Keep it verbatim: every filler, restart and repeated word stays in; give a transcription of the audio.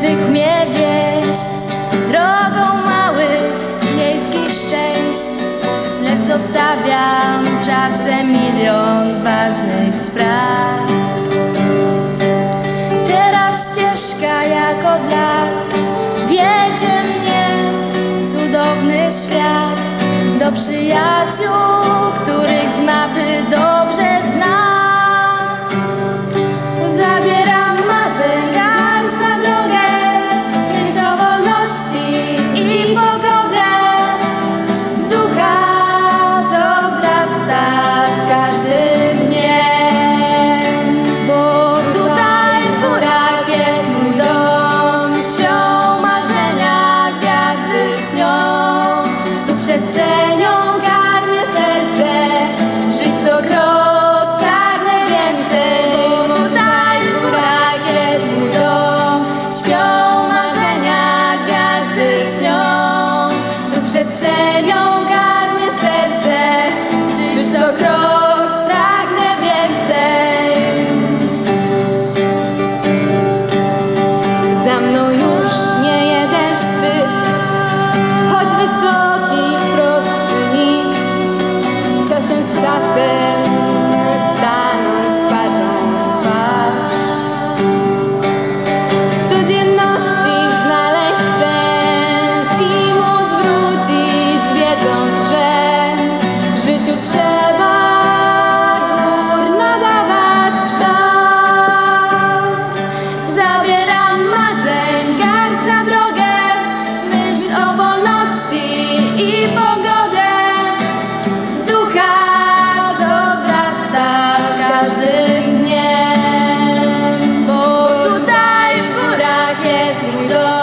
zwykł mnie wieść drogą małych miejskich szczęść, lecz zostawiam czasem milion ważnych spraw. Teraz ścieżka jak od lat wiedzie mnie cudowny świat, do przyjaciół, których z mapy dobrze znam. Zabieram marzeń garść na drogę, myśl o wolności i pogodę, ducha, co wzrasta z każdym dniem. Bo tutaj w górach jest mój dom, śpią marzenia, gwiazdy śnią. Tu przestrzenią karmię serce, żyć co krok pragnę więcej. Bo tutaj w górach jest mój dom, śpią marzenia, gwiazdy śnią. Tu przestrzenią karmię serce, żyć co krok pragnę więcej. Za mną już nie jeden szczyt, choć wysoki, prostszy niż. Czasem z czasem stanąć twarzą w twarz. W codzienności znaleźć sens i móc wrócić, wiedząc, że życiu trzeba gór nadawać kształt. Zabieram marzeń garść na drogę, myśl o wolności i pogodę, ducha, co wzrasta z każdym dniem. Bo tutaj w górach jest mój dom.